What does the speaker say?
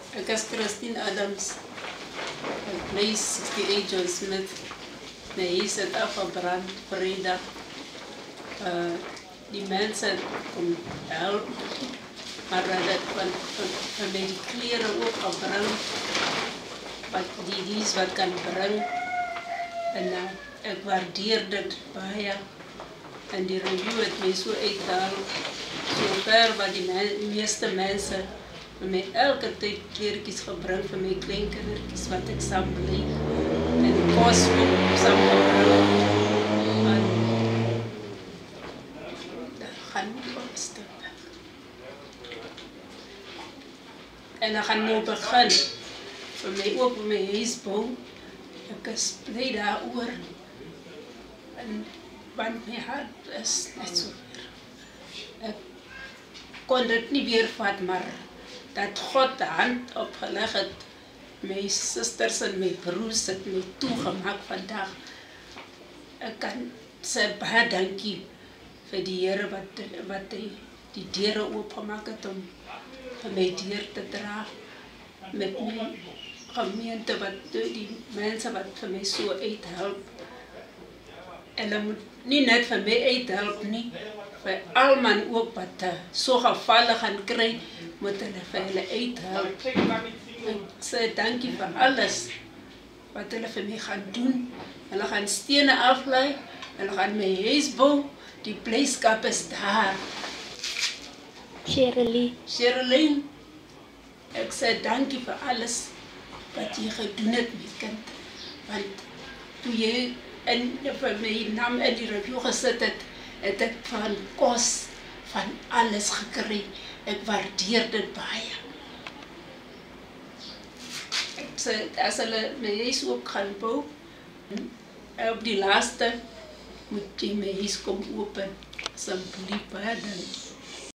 Ek is Christine Adams. Ek bly 68 John Smith. My huis het afgebrand vrijdag. Die mensen kom help, maar dat van my die kleren ook gebring, wat die dies wat kan bring. En ek waardeer dit baie. En die review het my so uitgehaal, so ver wat die meeste mense vir my elke tyd kleertjies gebring vir my kleinkindertjies wat ek saam bly. En kos ook saam gebring. En gaan nie opstap. En ek gaan nou begin vir my ook my huis bou. Ek is bly daaroor. En want my hart is net so weer. Ek kon dit nie weer vat, maar dat God de hand opgeleg het, my susters en my broers het my toegemaak vandag. Ek kan sê baie dankie vir die Here wat die deure oopgemaak het om vir my deur te dra. Met my gemeente, die mense wat vir my so uithelp. En hulle moet nie net vir my uithelp nie, vir almal ook wat so gevalle gaan kry, moet hulle vir hulle uithelp. Ek sê dankie vir alles wat hulle vir my gaan doen. Hulle gaan stene aflei, hulle gaan my huis bou, die blyskap is daar. Sherilyn, ek sê dankie vir alles wat jy gedoen het, my kind. Want toe jy vir my naam in die review gesit het, het ek van kos, van alles gekry. Ek waardeer dit baie. Ek sê, as hulle my huis ook gaan bou, op die laaste moet jy my huis kom open. Asseblief, baie dankie.